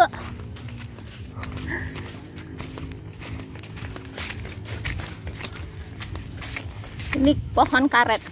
Ini pohon karet.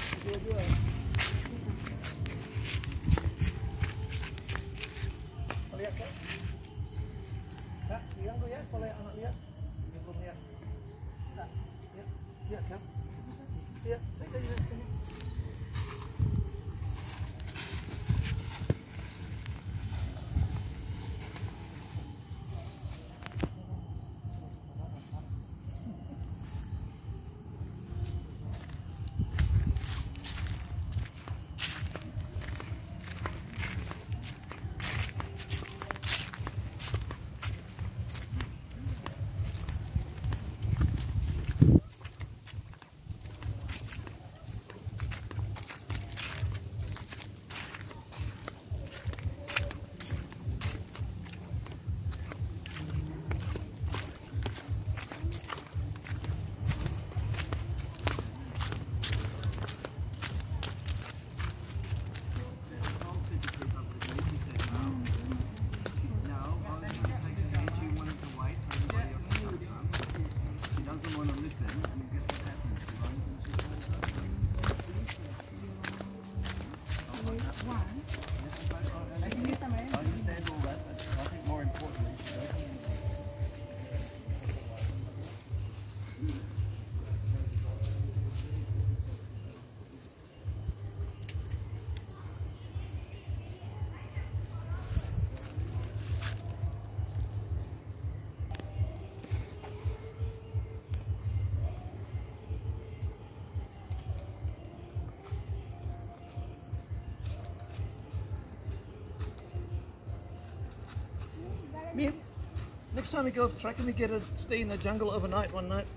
Mia, next time we go off track, can we stay in the jungle overnight one night?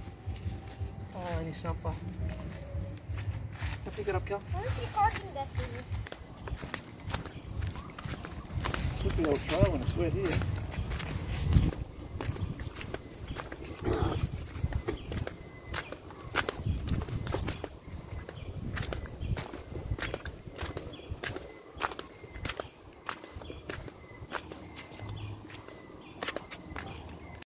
Oh, ini sampah. Pick it up, Cal. Where's the parking deck for you? Slippery old trail when it's wet here.